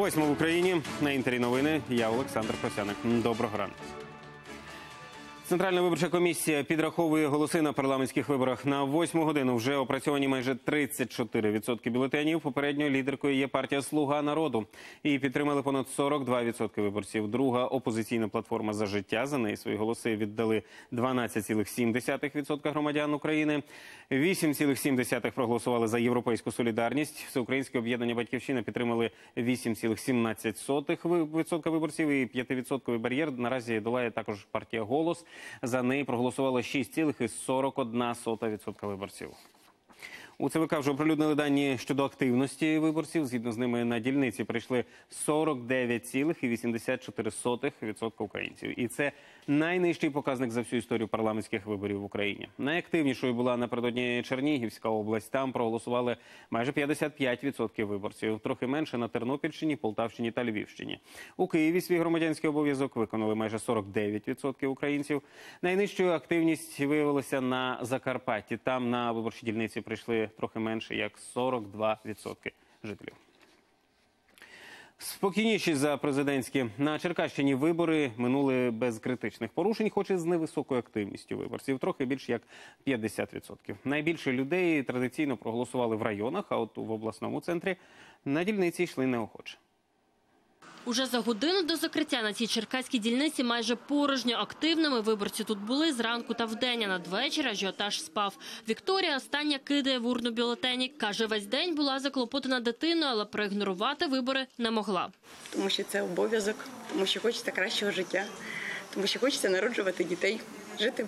8 в Україні. На Інтері новини. Я Олександр Косяник. Доброго ранку. Центральна виборча комісія підраховує голоси на парламентських виборах. На 8 годину вже опрацьовані майже 34% бюлетенів. Попередньою лідеркою є партія «Слуга народу». Її підтримали понад 42% виборців. Друга – опозиційна платформа «За життя». За неї свої голоси віддали 12,7% громадян України. 8,7% проголосували за «Європейську солідарність». Всеукраїнське об'єднання «Батьківщина» підтримали 8,17% виборців. І 5% бар'єр наразі долає також партія «Голос». За неї проголосувало 6,41% виборців. У ЦВК вже оприлюднили дані щодо активності виборців. Згідно з ними, на дільниці прийшли 49,84% українців. І це найнижчий показник за всю історію парламентських виборів в Україні. Найактивнішою була напередодні Чернігівська область. Там проголосували майже 55% виборців. Трохи менше на Тернопільщині, Полтавщині та Львівщині. У Києві свій громадянський обов'язок виконали майже 49% українців. Найнижчою активність виявилася на Закарпатті. Там на виборчі дільниці прийшли трохи менше, як 42% жителів. Спокійніші за президентські. На Черкащині вибори минули без критичних порушень, хоч і з невисокою активністю виборців. Трохи більше як 50%. Найбільше людей традиційно проголосували в районах, а от в обласному центрі на дільниці йшли неохоче. Уже за годину до закриття на цій черкаській дільниці майже порожньо. Активними виборці тут були зранку та вдень, а надвечір ажіотаж спав. Вікторія остання кидає в урну бюлетені. Каже, весь день була заклопотана дитиною, але проігнорувати вибори не могла. Тому що це обов'язок, тому що хочеться кращого життя, тому що хочеться народжувати дітей, жити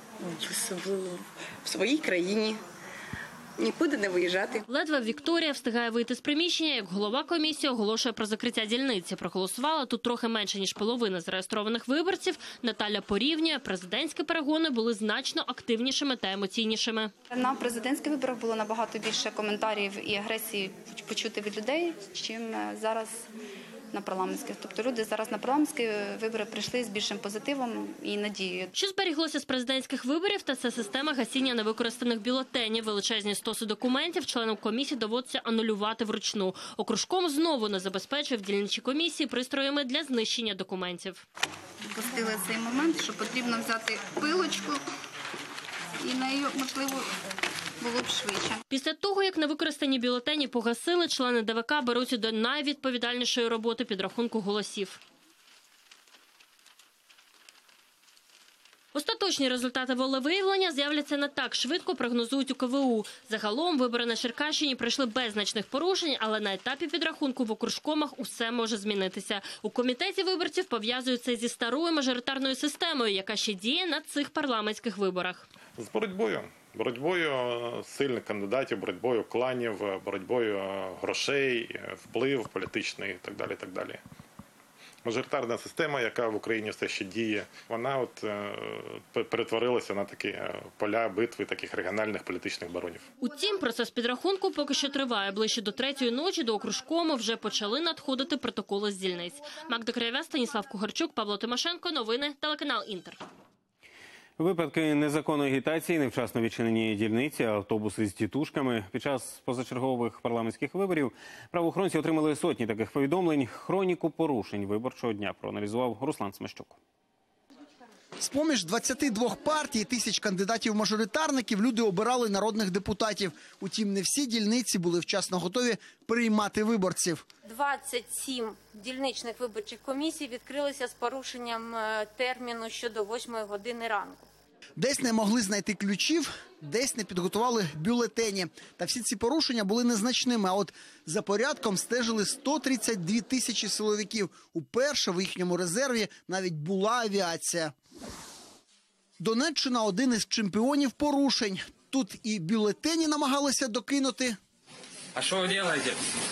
в своїй країні. Нікуди не виїжджати. Ледве Вікторія встигає вийти з приміщення, як голова комісії оголошує про закриття дільниці. Проголосувала тут трохи менше, ніж половина зареєстрованих виборців. Наталя порівнює, президентські перегони були значно активнішими та емоційнішими. На президентських виборах було набагато більше коментарів і агресії почути від людей, чим зараз на парламентських. Тобто люди зараз на парламентські вибори прийшли з більшим позитивом і надією. Що зберіглося з президентських виборів, та це система гасіння невикористаних бюлетенів. Величезні стоси документів членам комісії доводиться анулювати вручну. Окружком знову не забезпечив дільничі комісії пристроями для знищення документів. Пустили цей момент, що потрібно взяти пилочку і нею, можливо, було б швидше. Після того, як невикористані бюлетені погасили, члени ДВК беруться до найвідповідальнішої роботи – підрахунку голосів. Остаточні результати волевиявлення з'являться не так швидко, прогнозують у КВУ. Загалом вибори на Черкащині пройшли без значних порушень, але на етапі підрахунку в окружкомах усе може змінитися. У комітеті виборців пов'язують це зі старою мажоритарною системою, яка ще діє на цих парламентських виборах. З боротьбою. Боротьбою сильних кандидатів, боротьбою кланів, боротьбою грошей, вплив політичний і так далі, і так далі. Мажоритарна система, яка в Україні все ще діє, вона перетворилася на такі поля битви таких регіональних політичних баронів. Утім, процес підрахунку поки що триває. Ближче до 3-ї ночі до окружкому вже почали надходити протоколи з дільниць. Магда Краєва, Станіслав Кугарчук, Павло Тимошенко. Новини, телеканал «Інтер». Випадки незаконної агітації, невчасно відчинені дільниці, автобуси з тітушками. Під час позачергових парламентських виборів правоохоронці отримали сотні таких повідомлень. Хроніку порушень виборчого дня проаналізував Руслан Смещук. З-поміж 22 партій, тисяч кандидатів-мажоритарників люди обирали народних депутатів. Утім, не всі дільниці були вчасно готові приймати виборців. 27 дільничних виборчих комісій відкрилися з порушенням терміну щодо 8 години ранку. Десь не могли знайти ключів, десь не підготували бюлетені. Та всі ці порушення були незначними. А от за порядком стежили 132 тисячі силовиків. Уперше в їхньому резерві навіть була авіація. Донеччина – один із чемпіонів порушень. Тут і бюлетені намагалися докинути. А що ви робите?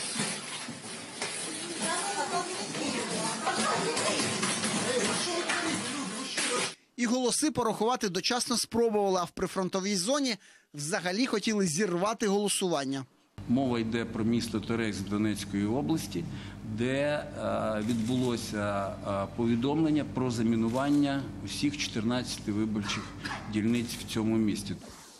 І голоси порахувати дочасно спробували, а в прифронтовій зоні взагалі хотіли зірвати голосування. Мова йде про місто Торецьк Донецької області, де відбулося повідомлення про замінування усіх 14 виборчих дільниць в цьому місті.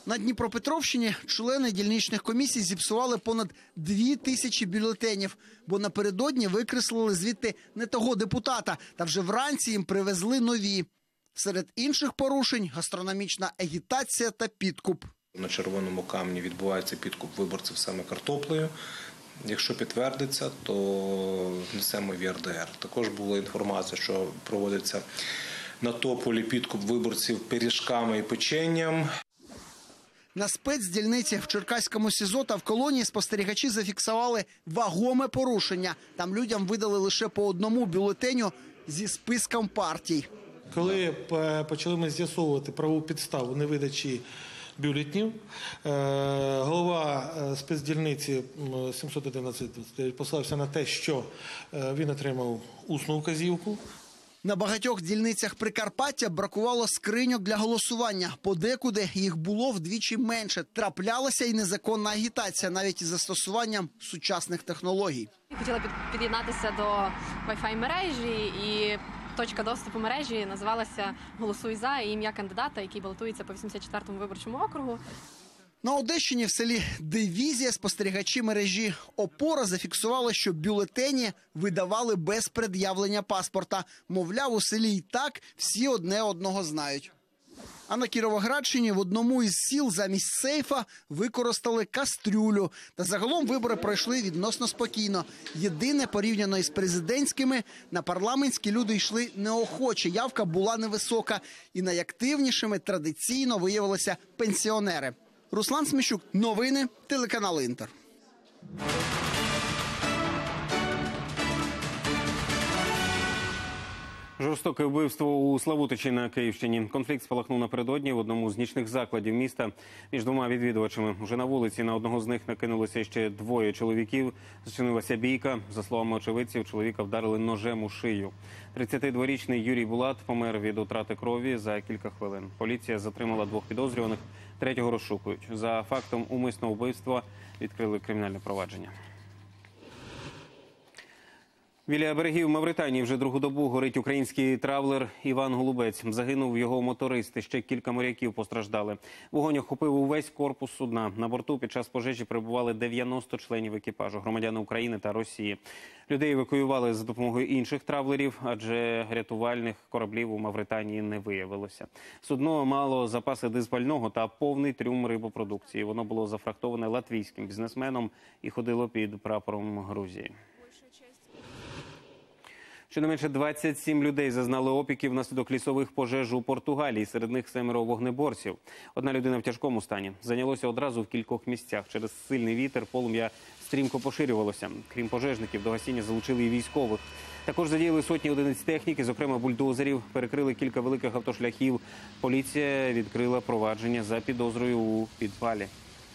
На Дніпропетровщині члени дільничних комісій зіпсували понад 2000 бюлетенів, бо напередодні викреслили звідти не того депутата, та вже вранці їм привезли нові. Серед інших порушень – гастрономічна агітація та підкуп. На Червоному Камені відбувається підкуп виборців саме картоплею. Якщо підтвердиться, то несемо в ЄРДР. Також була інформація, що проводиться на Тополі підкуп виборців пиріжками і печенням. На спецдільниці в Черкаському СІЗО та в колонії спостерігачі зафіксували вагоме порушення. Там людям видали лише по одному бюлетеню зі списком партій. Коли почали ми з'ясовувати правову підставу невидачі бюлетнів, голова спецдільниці 711 послався на те, що він отримав усну вказівку. На багатьох дільницях Прикарпаття бракувало скриньок для голосування. Подекуди їх було вдвічі менше. Траплялася і незаконна агітація, навіть із застосуванням сучасних технологій. Хотіла під'єднатися до Wi-Fi мережі, і точка доступу мережі називалася «Голосуй за» і ім'я кандидата, який балотується по 84-му виборчому округу. На Одещині в селі Дивізія спостерігачі мережі «Опора» зафіксували, що бюлетені видавали без пред'явлення паспорта. Мовляв, у селі і так всі одне одного знають. А на Кіровоградщині в одному із сіл замість сейфа використали кастрюлю. Та загалом вибори пройшли відносно спокійно. Єдине, порівняно із президентськими, на парламентські люди йшли неохоче. Явка була невисока. І найактивнішими традиційно виявилися пенсіонери. Руслан Сміщук. Новини. Телеканал «Інтер». Жорстоке вбивство у Славутичі на Київщині. Конфлікт спалахнув напередодні в одному з нічних закладів міста між двома відвідувачами. Уже на вулиці на одного з них накинулося ще двоє чоловіків. Зчинилася бійка. За словами очевидців, чоловіка вдарили ножем у шию. 32-річний Юрій Булат помер від утрати крові за кілька хвилин. Поліція затримала двох підозрюваних, третього розшукують. За фактом умисного вбивства відкрили кримінальне провадження. Біля берегів Мавританії вже другу добу горить український травлер Іван Голубець. Загинув його моторист, і ще кілька моряків постраждали. Вогонь охопив увесь корпус судна. На борту під час пожежі перебували 90 членів екіпажу, громадяни України та Росії. Людей евакуювали за допомогою інших травлерів, адже рятувальних кораблів у Мавританії не виявилося. Судно мало запаси дизпального та повний трюм рибопродукції. Воно було зафрахтоване латвійським бізнесменом і ходило під прапором Грузії. Щонайменше 27 людей зазнали опіків внаслідок лісових пожеж у Португалії. Серед них 7 вогнеборців. Одна людина в тяжкому стані. Зайнялося одразу в кількох місцях. Через сильний вітер полум'я стрімко поширювалося. Крім пожежників, до гасіння залучили і військових. Також задіяли сотні одиниць техніки, зокрема бульдозерів. Перекрили кілька великих автошляхів. Поліція відкрила провадження за підозрою у підпалі.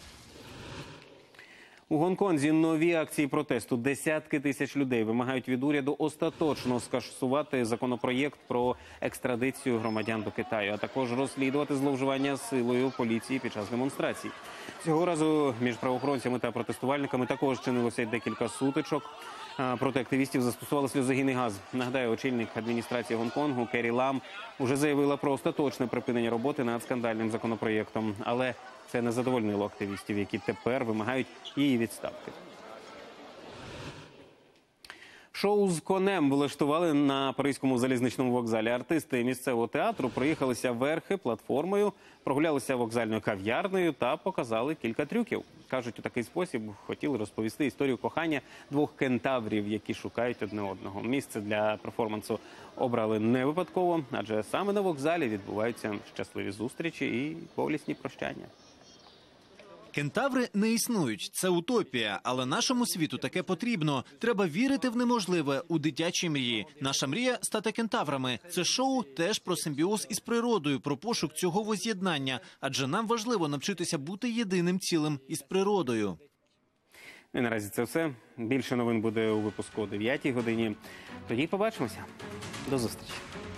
У Гонконзі нові акції протесту. Десятки тисяч людей вимагають від уряду остаточно скасувати законопроєкт про екстрадицію громадян до Китаю, а також розслідувати зловживання силою поліції під час демонстрацій. Цього разу між правоохоронцями та протестувальниками також чинилося декілька сутичок. Проти активістів застосували сльозогінний газ. Нагадаю, очільник адміністрації Гонконгу Керрі Лам уже заявила про остаточне припинення роботи над скандальним законопроєктом. Але це не задовольнило активістів, які тепер вимагають її відставки. Шоу з конем влаштували на Паризькому залізничному вокзалі. Артисти місцевого театру проїхалися верхи платформою, прогулялися вокзальною кав'ярнею та показали кілька трюків. Кажуть, у такий спосіб хотіли розповісти історію кохання двох кентаврів, які шукають одне одного. Місце для перформансу обрали не випадково, адже саме на вокзалі відбуваються щасливі зустрічі і болісні прощання. Кентаври не існують, це утопія, але нашому світу таке потрібно. Треба вірити в неможливе, у дитячі мрії. Наша мрія – стати кентаврами. Це шоу теж про симбіоз із природою, про пошук цього воз'єднання, адже нам важливо навчитися бути єдиним цілим із природою. І наразі це все. Більше новин буде у випуску о 9-й годині. Тоді побачимося. До зустрічі.